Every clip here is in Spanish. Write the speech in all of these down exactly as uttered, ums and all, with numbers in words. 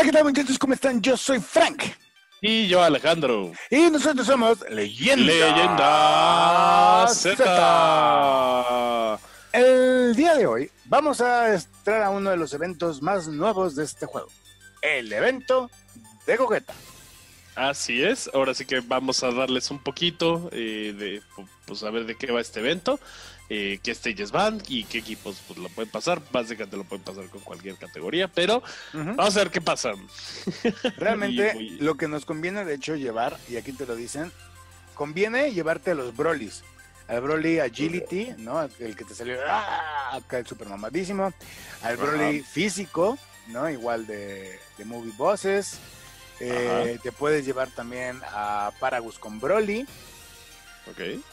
Hola, ¿qué tal, muchachos? ¿Cómo están? Yo soy Frank. Y yo, Alejandro. Y nosotros somos Leyenda, Leyenda Z. Z. El día de hoy vamos a entrar a uno de los eventos más nuevos de este juego. El evento de Gogeta. Así es, ahora sí que vamos a darles un poquito eh, de, pues a ver de qué va este evento, eh, qué stages van y qué equipos pues lo pueden pasar. Básicamente lo pueden pasar con cualquier categoría, pero uh-huh. vamos a ver qué pasa. Realmente muy... lo que nos conviene de hecho llevar, y aquí te lo dicen, conviene llevarte a los Brolys. Al Broly Agility, ¿no? El que te salió ¡ah! Acá el super mamadísimo. Al Broly uh-huh. físico, ¿no? Igual de, de Movie Bosses. Eh, te puedes llevar también a Paragus con Broly. Ok.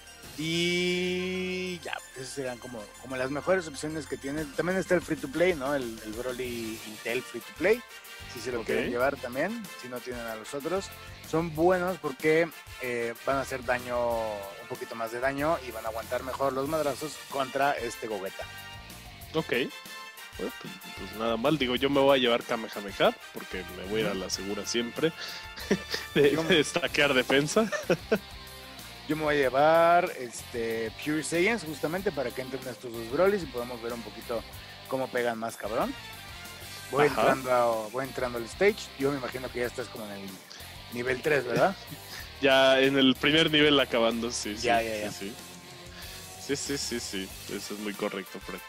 Y ya, esas serán como, como las mejores opciones que tienes. También está el Free to Play, ¿no? El, el Broly Intel Free to Play. Si se lo okay. quieren llevar también, si no tienen a los otros. Son buenos porque eh, van a hacer daño, un poquito más de daño y van a aguantar mejor los madrazos contra este Gogeta. Ok. Bueno, pues, pues nada mal, digo, yo me voy a llevar Kamehameha porque me voy a ir a la segura siempre de, de destaquear defensa. Yo me voy a llevar este Pure Saiyans justamente para que entren estos dos Brolys y podamos ver un poquito cómo pegan más cabrón. Voy entrando, a, voy entrando al stage, yo me imagino que ya estás como en el nivel tres, ¿verdad? Ya en el primer nivel acabando, sí, sí. Ya, ya, ya. Sí, sí, sí, sí, sí, eso es muy correcto, Frank.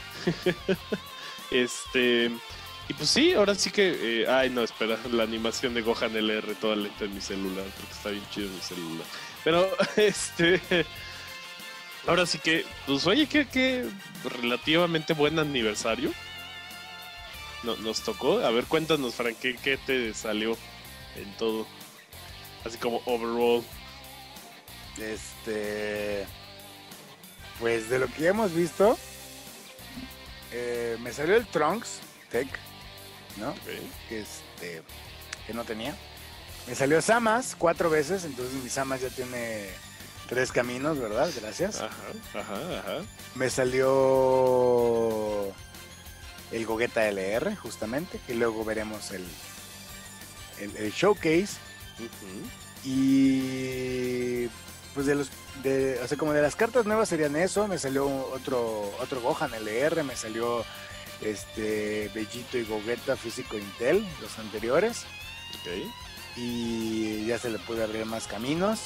Este, y pues sí, ahora sí que, eh, ay no, espera, la animación de Gohan L R toda lenta en mi celular, porque está bien chido mi celular. Pero, este, ahora sí que, pues oye, que, que relativamente buen aniversario no, nos tocó. A ver, cuéntanos, Frank, ¿qué, qué te salió en todo? Así como overall. Este, pues de lo que ya hemos visto, Eh, me salió el Trunks Tech, ¿no? Okay. Que, este, que no tenía. Me salió Samas cuatro veces, entonces mi Samas ya tiene tres caminos, ¿verdad? Gracias. Ajá, ajá, ajá. Me salió el Gogeta L R, justamente, que luego veremos el, el, el showcase. Uh-huh. Y pues de los de, o sea, como de las cartas nuevas serían eso. Me salió otro otro Gohan L R, me salió este Vegito y Gogeta físico Intel, los anteriores. Okay. Y ya se le puede abrir más caminos.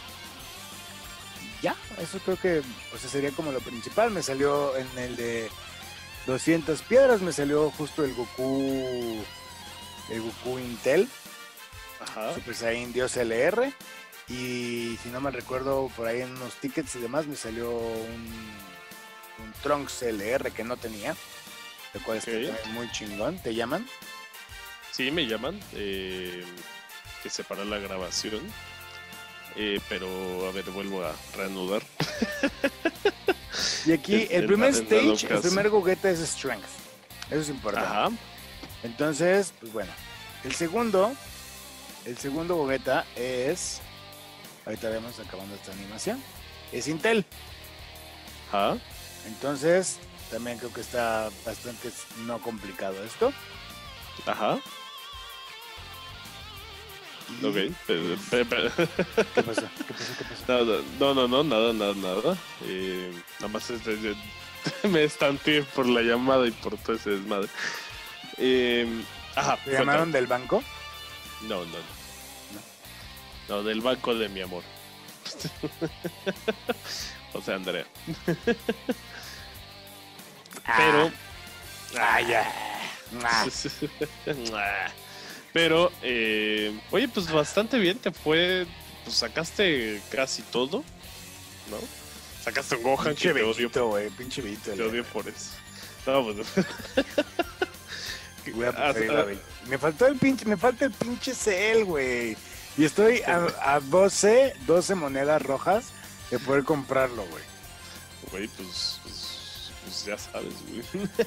Ya, eso creo que, o sea, sería como lo principal. Me salió en el de doscientas piedras, me salió justo el Goku el Goku Intel. Ajá. Super Saiyan Dios L R. Y si no me recuerdo, por ahí en unos tickets y demás me salió un, un Trunks L R que no tenía, lo cual okay. está muy chingón. ¿Te llaman? Sí, me llaman. Eh, que se para la grabación. Eh, pero, a ver, vuelvo a reanudar. Y aquí el, el primer stage, el primer Gogeta es Strength. Eso es importante. Ajá. Entonces, pues bueno. El segundo, el segundo Gogeta es... Ahorita vemos acabando esta animación. Es Intel. Ajá. Entonces, también creo que está bastante no complicado esto. Ajá. Y... Ok. Pero, pero, pero. ¿Qué pasó? ¿Qué pasó? ¿Qué pasó? No, no, no, nada, nada, nada. Eh, nada más es de, de, me estanteé por la llamada y por todo ese desmadre. Eh, ajá. ¿Te llamaron del banco? No, no, no. No, del banco de mi amor. O sea, Andrea. Pero... Ah, ya. Pero, eh, oye, pues bastante bien te fue. Pues sacaste casi todo, ¿no? Sacaste un Gohan pinche que te bellito, odio. Wey, pinche bellito, te odio por eso. No, pues... Voy a preferir la bella. Me faltó el pinche, me falta el pinche Cell, güey. Y estoy a, a doce, doce monedas rojas de poder comprarlo, güey. Güey, pues, pues, pues ya sabes, güey.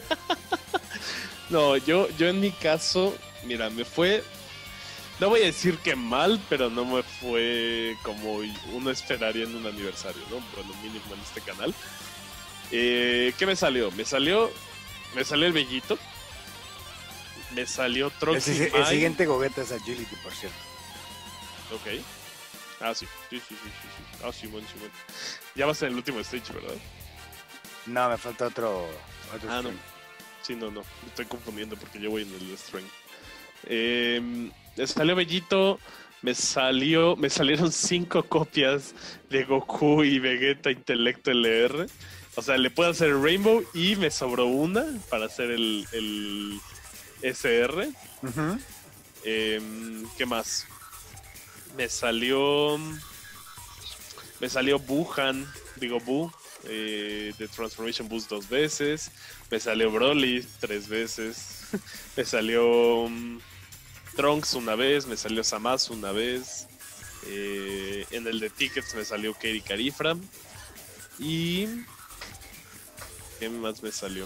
No, yo, yo en mi caso, mira, me fue... No voy a decir que mal, pero no me fue como uno esperaría en un aniversario, ¿no? Bueno, mínimo en este canal. Eh, ¿Qué me salió? Me salió... Me salió el Bellito. Me salió El, Troxy si- el Mine. siguiente Gogeta es Agility, por cierto. Ok. Ah, sí. Sí, sí, sí, sí, sí. Ah, sí, bueno, sí, bueno. Ya vas en el último stage, ¿verdad? No, me falta otro. otro Ah, no. string. Sí, no, no. Me estoy confundiendo porque yo voy en el string. Eh, me salió Bellito. Me salió. Me salieron cinco copias de Goku y Vegeta Intelecto L R. O sea, le puedo hacer Rainbow y me sobró una para hacer el, el S R. Ujú. Eh, ¿Qué más? Me salió. Me salió Buhan, digo Bu, eh, de Transformation Boost dos veces. Me salió Broly tres veces. Me salió um, Trunks una vez. Me salió Zamasu una vez. Eh, en el de Tickets me salió Kairi Carifra. Y. ¿Qué más me salió?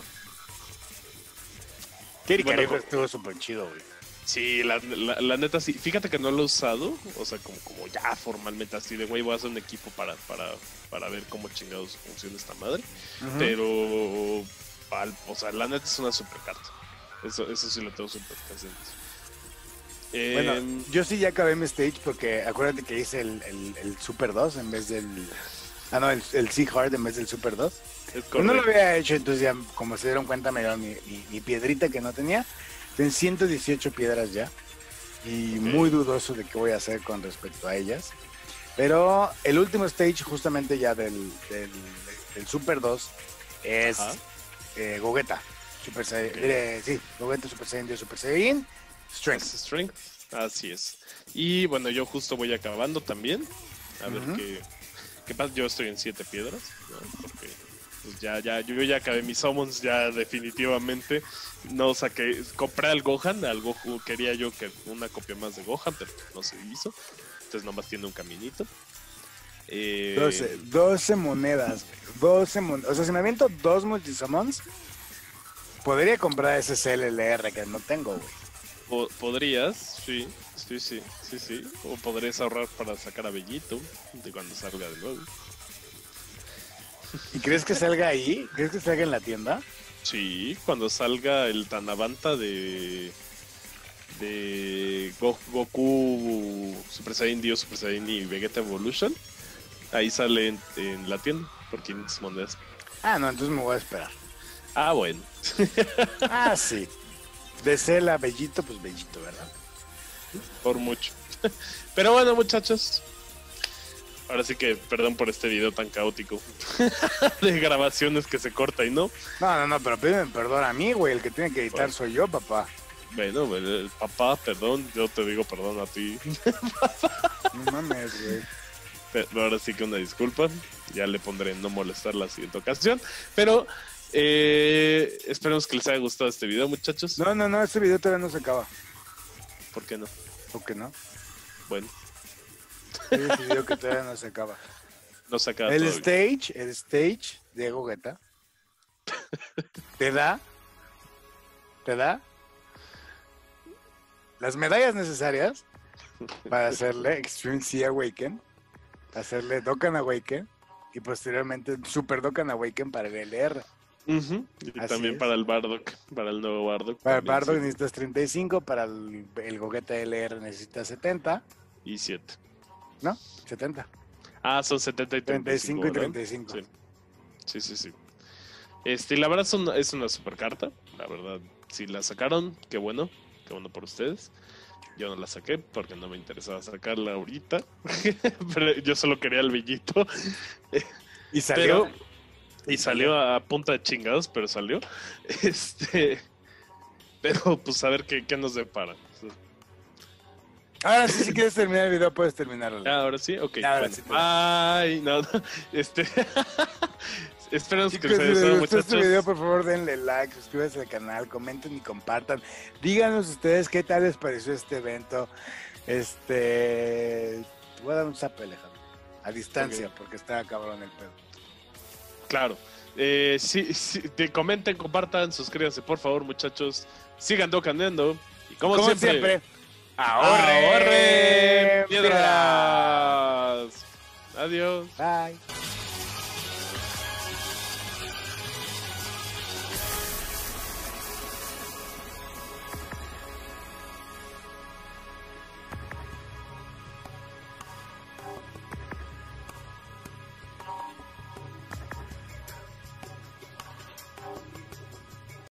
Kairi Bueno, Carifra co- estuvo súper chido, güey. Sí, la, la, la neta sí. Fíjate que no lo he usado, o sea, como, como ya formalmente así de, güey, voy a hacer un equipo para, para, para ver cómo chingados funciona esta madre. Ujú. Pero, al- o sea, la neta es una super carta. Eso, eso sí lo tengo súper presente. Eh, Bueno, yo sí ya acabé mi stage porque acuérdate que hice el, el, el Super dos en vez del... Ah, no, el, el Sea Hard en vez del Super dos. es Pues no lo correcto. había hecho, entonces ya como se dieron cuenta me dieron mi, mi, mi piedrita que no tenía. Ten ciento dieciocho piedras ya. Y Ok. muy dudoso de qué voy a hacer con respecto a ellas. Pero el último stage justamente ya del, del, del Super dos es Ajá. eh, Gogeta. Super Saiyan, Ok. eh, sí, Gogeta Super Saiyan Dios Super Saiyan. Strength. Es Strength. Así es. Y bueno, yo justo voy acabando también. A ver Ujú. qué, qué pasa. Yo estoy en siete piedras, ¿no? Porque pues ya, ya, yo ya acabé mis summons, ya definitivamente. No saqué, compré al Gohan, al Goku quería yo que una copia más de Gohan, pero no se hizo. Entonces nomás tiene un caminito. Eh, doce, doce monedas, güey, doce monedas. O sea, si me aviento dos multisummons, podría comprar ese C L L R que no tengo, güey. po- podrías, sí, sí, sí, sí, sí. O podrías ahorrar para sacar a Bellito de cuando salga de nuevo. ¿Y crees que salga ahí? ¿Crees que salga en la tienda? Sí, cuando salga el Tanabanta de de Go- Goku Super Saiyan Dios, Super Saiyan y Vegeta Evolution, ahí sale en, en la tienda por quinientas monedas. Ah, no, entonces me voy a esperar. Ah, bueno, Ah, sí. De Cela, Bellito, pues Bellito, ¿verdad? por mucho. Pero bueno, muchachos, ahora sí que perdón por este video tan caótico de grabaciones que se corta y no. No, no, no, pero pídeme perdón a mí, güey. El que tiene que editar Bueno. soy yo, papá. Bueno, el papá, perdón, yo te digo perdón a ti. No mames, güey. Pero ahora sí que una disculpa. Ya le pondré no molestar la siguiente ocasión. Pero eh, esperemos que les haya gustado este video, muchachos. No, no, no, este video todavía no se acaba. ¿Por qué no? ¿Por qué no? Bueno, He decidido que todavía no se acaba. no se acaba El todavía. stage, el stage de Gogeta te da, te da las medallas necesarias para hacerle Extreme Sea Awaken, hacerle Dokkan Awaken y posteriormente Super Dokkan Awaken para el L R. Ujú, y Así también es. para el Bardock, para el nuevo Bardock. Para el también, Bardock sí. necesitas treinta y cinco, para el, el Gogeta L R necesitas setenta, Y siete. ¿no? setenta. Ah, son setenta y treinta y cinco y ¿verdad? treinta y cinco. Sí, sí, sí. sí. Este, y la verdad son- es una super carta. La verdad, si la sacaron, qué bueno. Qué bueno por ustedes. Yo no la saqué porque no me interesaba sacarla ahorita. Pero yo solo quería el billito. Y salió. Pero, y salió a punta de chingados, pero salió. Este. Pero pues a ver qué, qué nos depara. Ahora sí, si quieres terminar el video, puedes terminarlo. Ah, ahora sí, ok. Ya, ahora bueno. sí. Ay, no, no. Este. Esperamos que Chicos, les si haya les gustado, gustó este muchachos. video, por favor denle like, suscríbanse al canal, comenten y compartan. Díganos ustedes qué tal les pareció este evento. Este... Te voy a dar un zape, Alejandro. A distancia, Ok. porque está cabrón el pedo. Claro. Eh, sí, sí, te comenten, compartan, suscríbanse, por favor, muchachos. Sigan docaneando. Y como, Como siempre, siempre, ¡ahorre ahorre piedras! Adiós. Bye.